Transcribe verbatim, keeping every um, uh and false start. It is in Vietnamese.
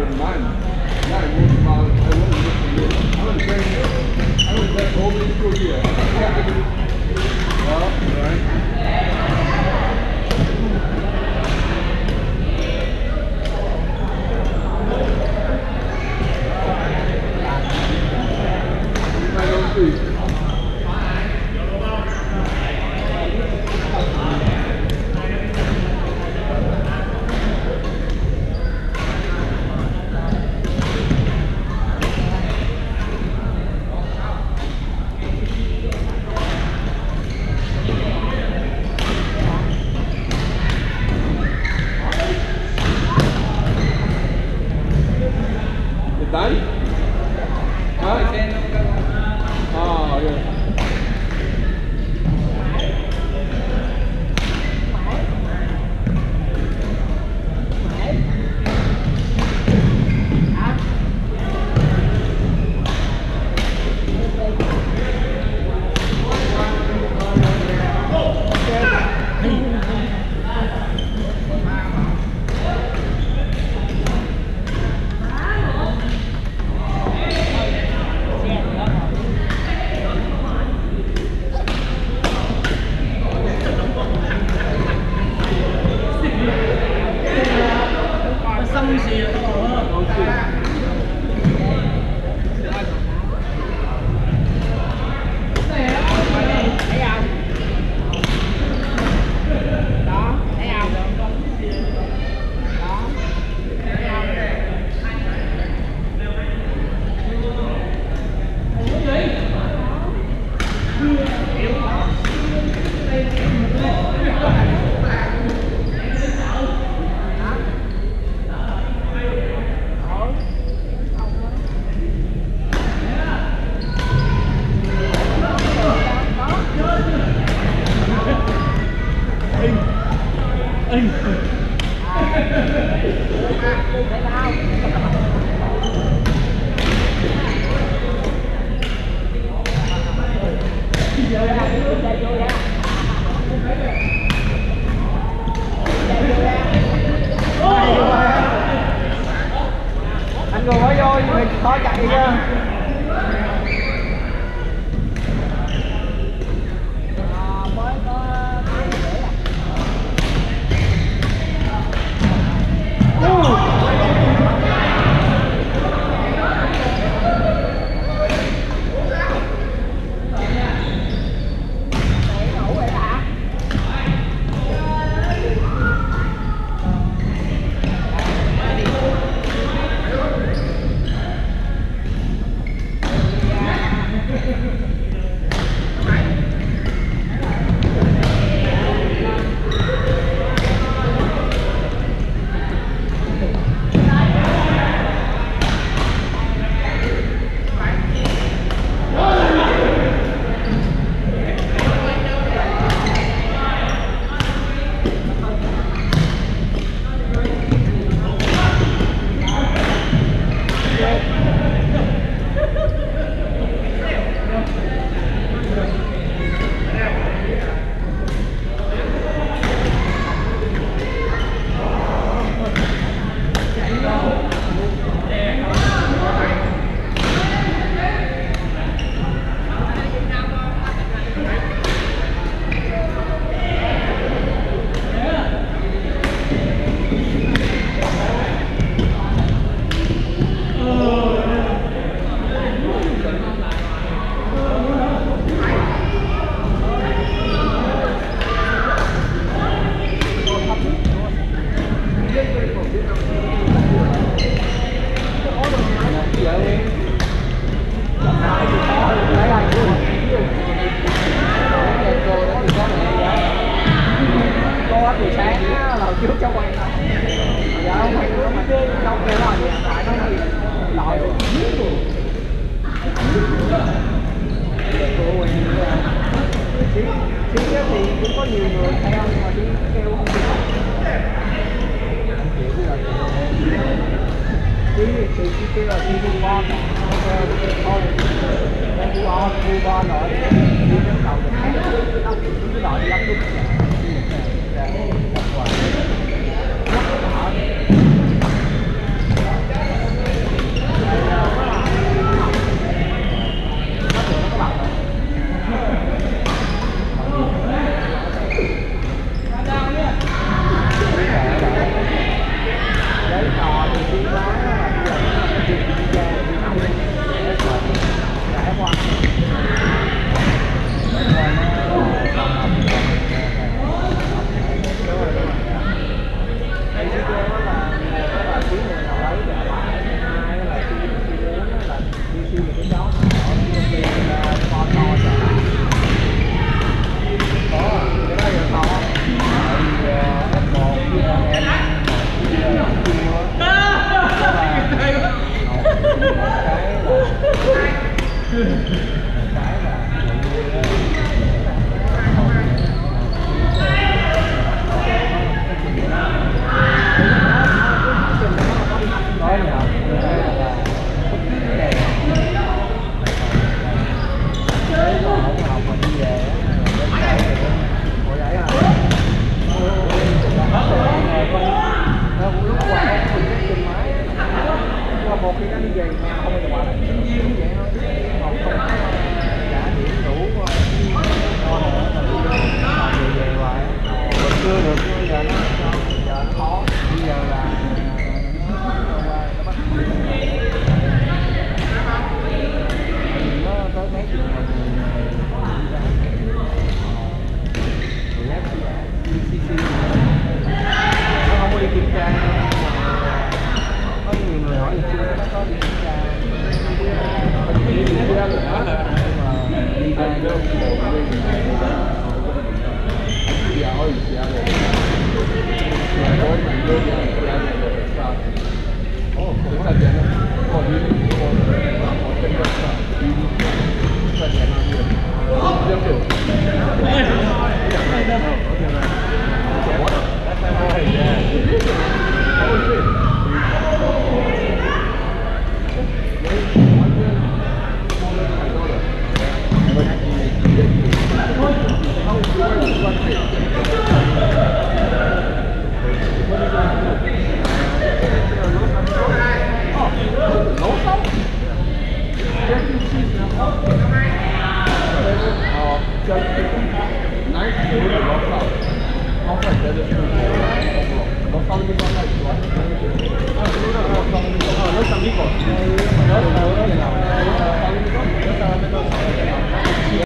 wouldn't mind. Not a woman about it. I wouldn't listen to it. I was saying this. I was that whole school year. Well, right. Anh người mới vô thì khó chạy ra. một khi anh đi về mà không phải quả là sinh viên vậy thôi, còn không có trả điện đủ ngon nữa là đi về hoài. Hồi xưa được bây giờ nó giờ nó khó, bây giờ là nó bắt nó tới mấy chục ngàn nó không có đi kiểm tra. Có nhiều người hỏi là chưa có có đi kiểm tra mình đi kiểm tra rồi đó mà đi ra đâu Sì, oggi si ha le poi mi do di anche le state. Oh, come sta bene? Oh, di oh, oh, che cosa? Sta bene. Già più. Nó xăm biết rồi. Nó nó nó